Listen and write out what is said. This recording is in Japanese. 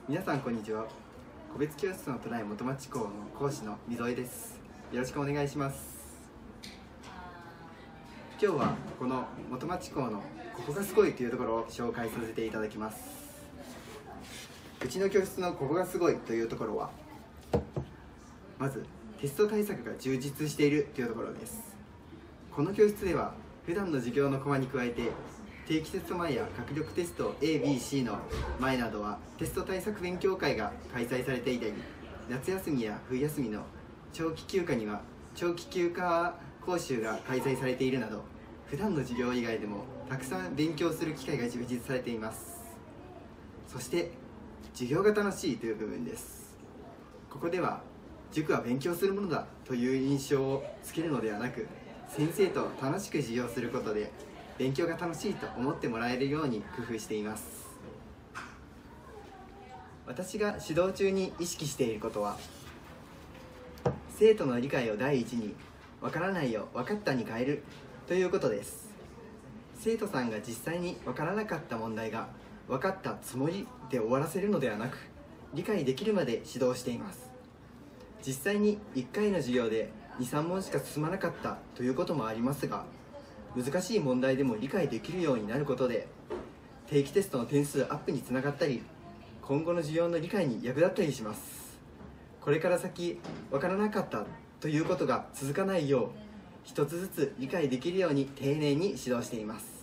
皆さんこんにちは。個別教室の都内元町校の講師の溝江です。よろしくお願いします。今日はこの元町校のここがすごいというところを紹介させていただきます。うちの教室のここがすごいというところは、まずテスト対策が充実しているというところです。この教室では普段の授業のコマに加えて、定期テスト前や学力テスト A、B、C の前などはテスト対策勉強会が開催されていたり、夏休みや冬休みの長期休暇には長期休暇講習が開催されているなど、普段の授業以外でもたくさん勉強する機会が充実されています。そして授業が楽しいという部分です。ここでは塾は勉強するものだという印象をつけるのではなく、先生と楽しく授業することで勉強が楽しいと思ってもらえるように工夫しています。私が指導中に意識していることは、生徒の理解を第一に、わからないを分かったに変えるということです。生徒さんが実際にわからなかった問題が分かったつもりで終わらせるのではなく、理解できるまで指導しています。実際に1回の授業で2、3問しか進まなかったということもありますが、難しい問題でも理解できるようになることで、定期テストの点数アップにつながったり、今後の授業の理解に役立ったりします。これから先、わからなかったということが続かないよう、一つずつ理解できるように丁寧に指導しています。